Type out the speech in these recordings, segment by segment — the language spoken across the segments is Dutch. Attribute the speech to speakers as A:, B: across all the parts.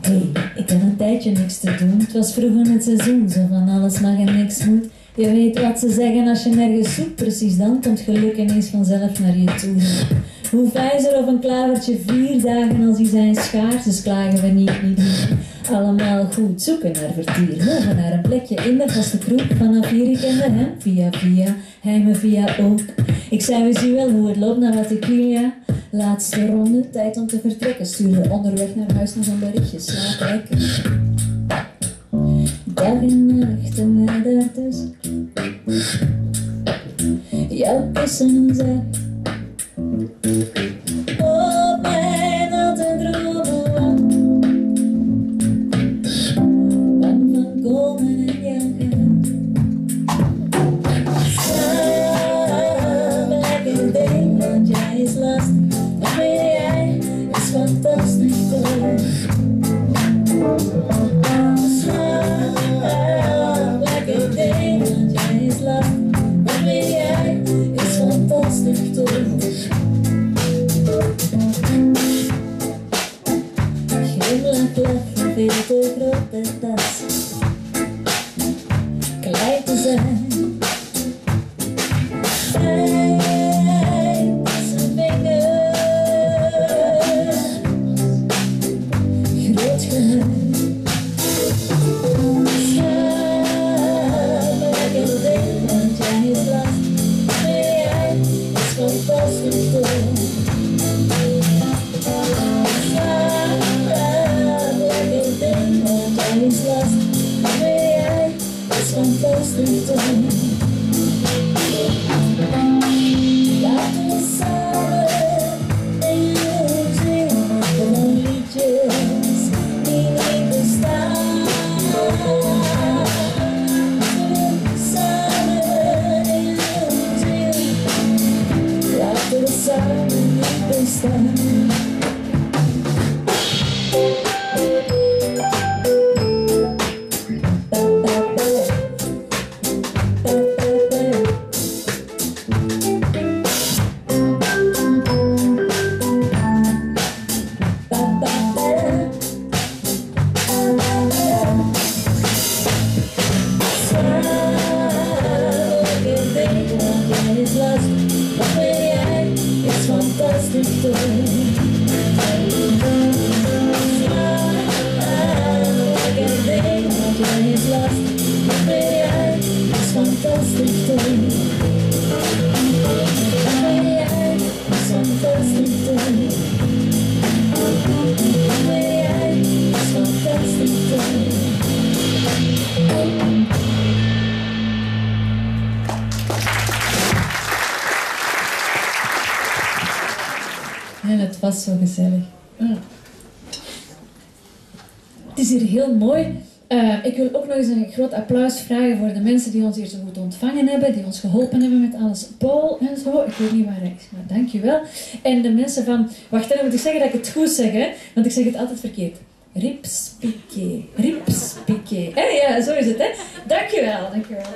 A: Hey, ik had een tijdje niks te doen. Het was vroeg in het seizoen, zo van alles mag en niks moet. Je weet wat ze zeggen als je nergens zoekt. Precies dan komt geluk ineens vanzelf naar je toe. Hoe vijzer of een klavertje 4 dagen als die zijn schaars. Dus klagen we niet. Allemaal goed zoeken naar vertier. Mogen naar een plekje in de vaste kroeg. Vanaf hier ik kende hem via, hij me via ook. Ik zei, we zien wel hoe het loopt naar wat ik wil, ja. Laatste ronde, tijd om te vertrekken. Stuurde onderweg naar huis nog een berichtje. Slaap lekker. Dag en nacht en mij daartussen. Jouw kussen zegt op mijn natte dromen. Bang van komen en jagen. Slaap lekker ding, want jij is last. Maar weer jij is fantastisch toch. Slaap lekker ding, want jij is last. Maar weer jij is fantastisch toch. Glimlach, lach, veel te grote tas. Klei te zijn. Fijn tussen vingers. Groot geheim. Slaap lekker ding, want jij is last. Maar jij is fantastisch toch. Fantastisch toch. Laten we samen dingen zingen van liedjes die niet bestaan. Samen dingen zingen. Laten we samen niet bestaan. En het was zo gezellig. Het is hier heel mooi. Ik wil ook nog eens een groot applaus vragen voor de mensen die ons hier zo goed ontvangen hebben, die ons geholpen hebben met alles. Paul en zo, ik weet niet waar hij is, maar dankjewel. En de mensen van, wacht, dan moet ik zeggen dat ik het goed zeg, hè, want ik zeg het altijd verkeerd. Ripspiqué, Ripspiqué. Ja, zo is het, hè. Dankjewel, dankjewel.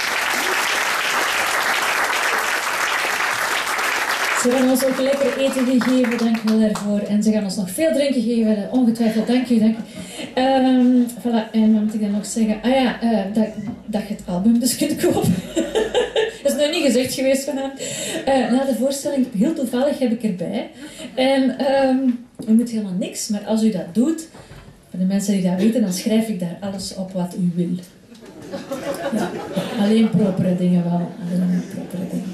A: Ze gaan ons ook lekker eten geven, dank je wel daarvoor. En ze gaan ons nog veel drinken geven, ongetwijfeld, dank je. Voilà, en wat moet ik dan nog zeggen? Dat je het album dus kunt kopen. Dat is nog niet gezegd geweest van hem. Na de voorstelling, heel toevallig heb ik erbij. En u moet helemaal niks, maar als u dat doet, voor de mensen die dat weten, dan schrijf ik daar alles op wat u wil. Ja, alleen propere dingen wel, alleen propere dingen.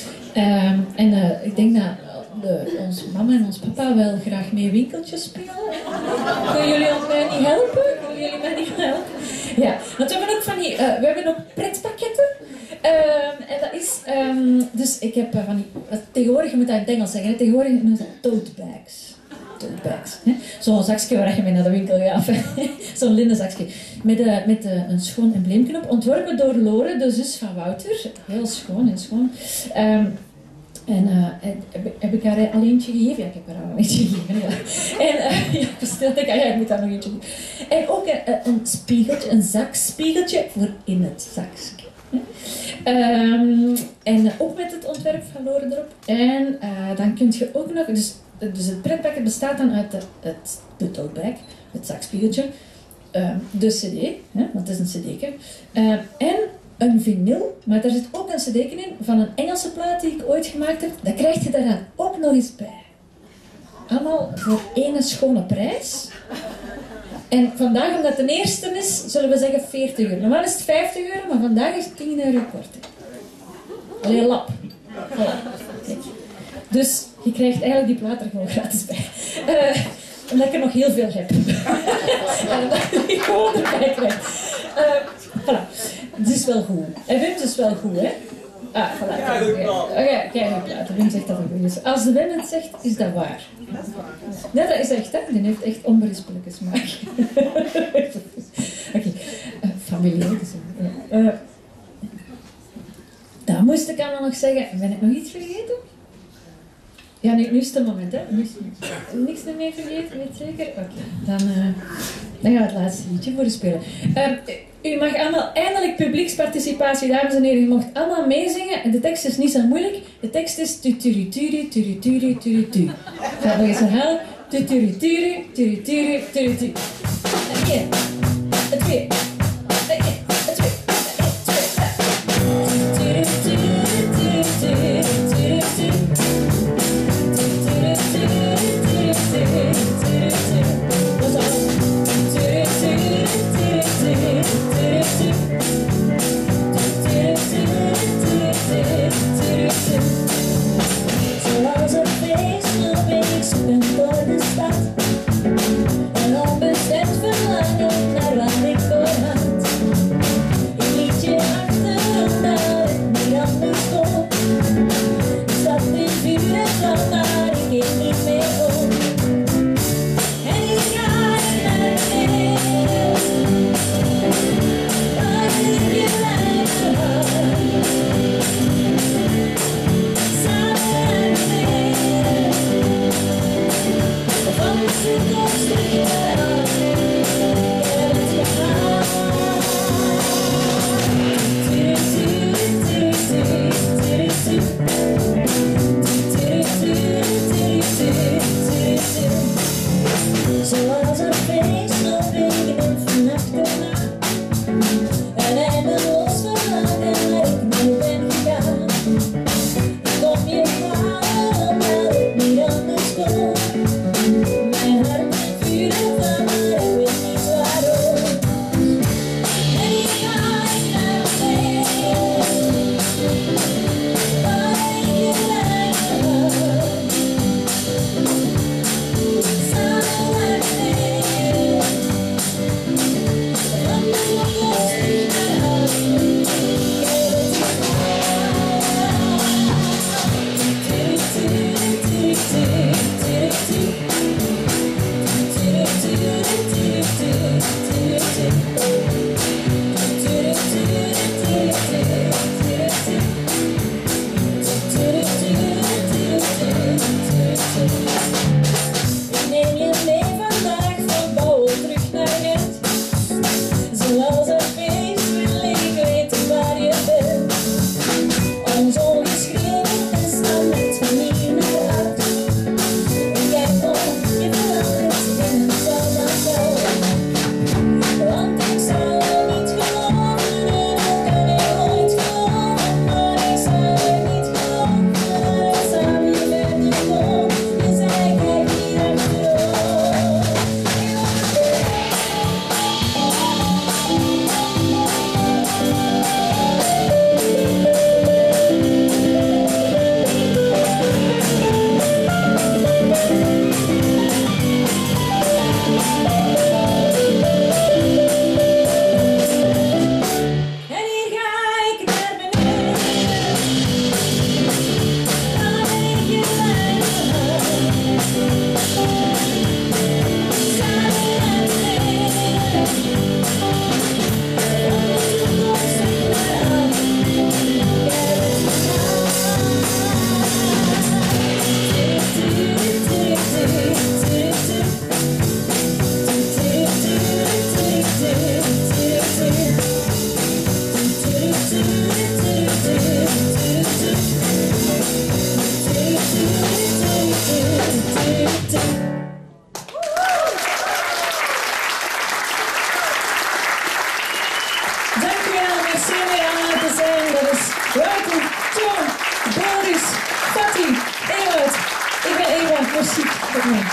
A: Ik denk dat onze mama en ons papa wel graag mee winkeltjes spelen. Kunnen jullie mij niet helpen? Ja, want we hebben ook van die, we hebben ook pretpakketten. En dat is, dus ik heb van die, tegenwoordig, je moet dat in het Engels zeggen, tegenwoordig noemen ze tote bags. Zo'n zakje waar je mee naar de winkel gaat. Zo'n linnen zakje. Met een schoon embleemknop. Ontworpen door Lore, de zus van Wouter. Heel schoon, heel schoon. Heb ik haar al eentje gegeven? Ja, ik heb haar al eentje gegeven. Ja. Stel ik, ik moet daar nog eentje doen. En ook een spiegeltje, een zakspiegeltje voor in het zakje. En ook met het ontwerp van Lore erop. En dan kun je ook nog, dus dus het pretpakket bestaat dan uit de tote bag, het zakspiegeltje, de cd, hè, want het is een cd'tje, en een vinyl, maar daar zit ook een cd'tje in van een Engelse plaat die ik ooit gemaakt heb. Dat krijg je daar dan ook nog eens bij. Allemaal voor één schone prijs. En vandaag, omdat het de eerste is, zullen we zeggen 40 euro. Normaal is het 50 euro, maar vandaag is het 10 euro korting. Allee, lap. Voilà. Kijk. Dus je krijgt eigenlijk die plaat er gewoon gratis bij. Omdat ik er nog heel veel heb. En omdat je die gewoon erbij krijgt. Voilà. Het is wel goed. En Wim, het is wel goed, hè? Ah, voilà. Kijk, die plaat. Wim zegt dat het goed is. Als de Wim het zegt, is dat waar. Nee, dat is echt, hè? Die heeft echt onberispelijke smaak. Oké. Familie, dus, dat moest ik allemaal nog zeggen. Ben ik nog iets vergeten? Ja, nu is het een moment, hè. Niks meer vergeten, weet zeker? Oké, dan gaan we het laatste liedje voor u spelen. U mag allemaal eindelijk publieksparticipatie, dames en heren. U mocht allemaal meezingen. En de tekst is niet zo moeilijk. De tekst is tuturituri, turituri, turitu. Ik ga het nog eens herhalen. Tuturituri, turituri, turitu. Eén, twee.
B: Zoals een feest loop ik zoekend voor de stad. Een onbestemd verlangen naar waar ik voor had. Ik liet je achter omdat het niet anders kon. Ik zat in vuur en vlam, maar ik keek niet meer om. En ik ga naar beneden, waar ik je lijf had. Samen naar beneden.
A: muziek voor mij.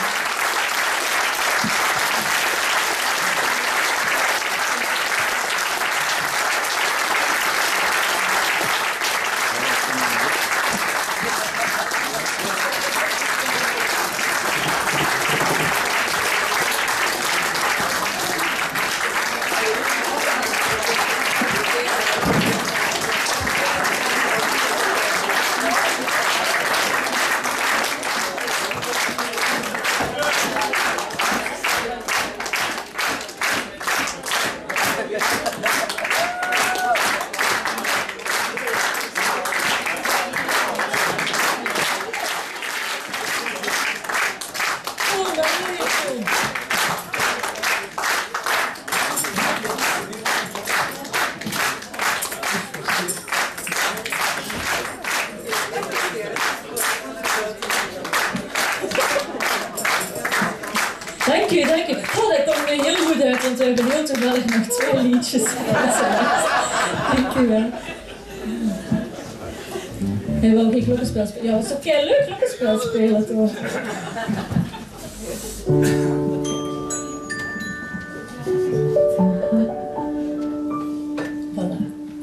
A: Dank u, dank u. Oh, dat komt me heel goed uit, want we hebben heel toevallig nog 2 liedjes. Dank u wel. En wou geen klokkenspel spelen? Ja, het is ook heel leuk klokkenspel spelen, toch? Voilà.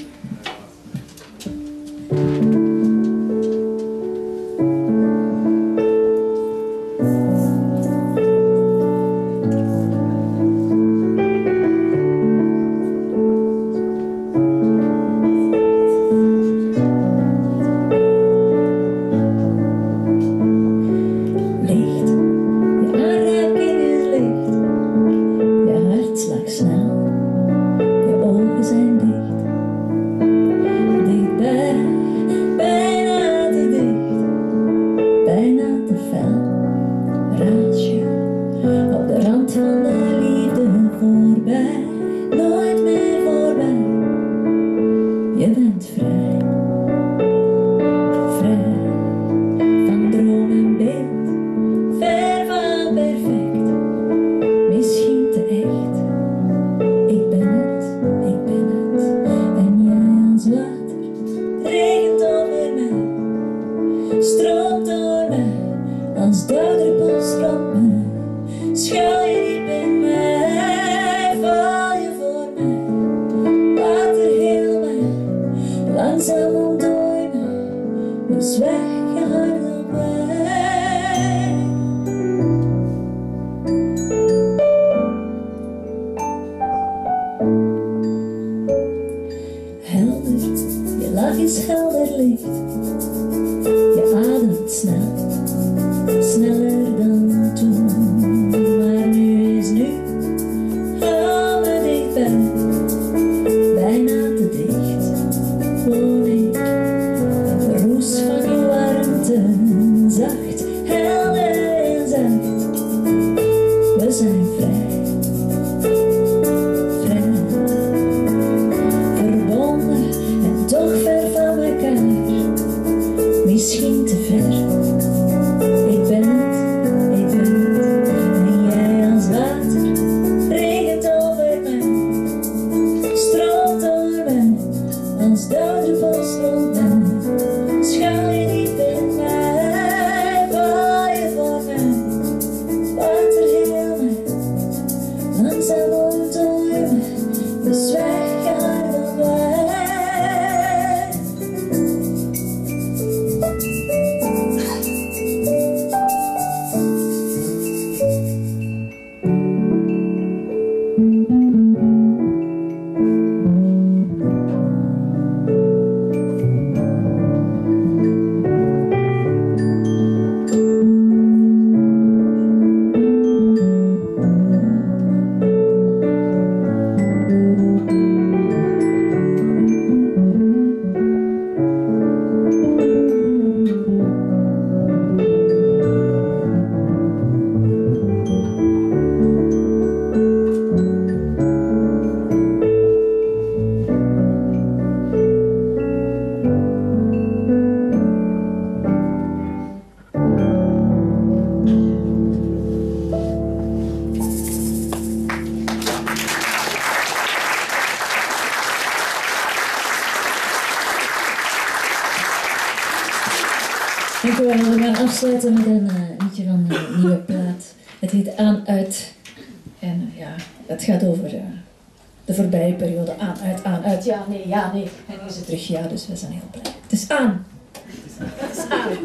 A: Als dauwdruppels rond me, schuil je diep in mij, val je voor mij, water heel mij, langzaam ontdooi mij, dus weg je hart op mij. Helder, je lach is helder licht, je ademt snel. Sneller dan toen, maar nu is nu. Hou me dichtbij, bijna te dicht. Woon ik in de roes van je warmte, zacht, helder en zacht. We zijn vrij, vrij, verbonden en toch ver van elkaar. Misschien te ver. Ik ben het, en jij als water, regent over mij, stroomt door mij, als dauwdruppels rond mij, schuil je diep in mij, val je voor afsluiten met een liedje van een nieuwe plaat. Het heet Aan Uit. En ja, het gaat over de voorbije periode. Aan uit. Ja, nee. En nu is het terug ja, dus we zijn heel blij. Het is aan. Het is aan.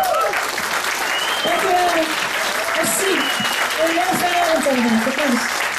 A: Merci. En een fijne avond allemaal. Tot ziens.